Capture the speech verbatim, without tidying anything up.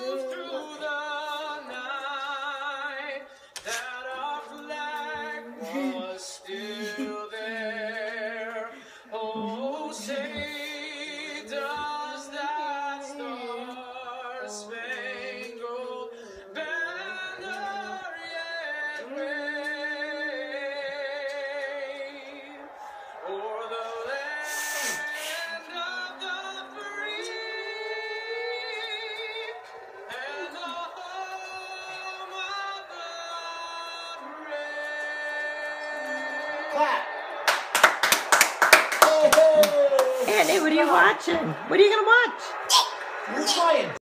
through the night that our flag was still there. Oh, say does that star-spangled banner yet wave o'er the land of the free and the home of the brave? Clap. Andy, what are you watching? What are you going to watch? You're playing.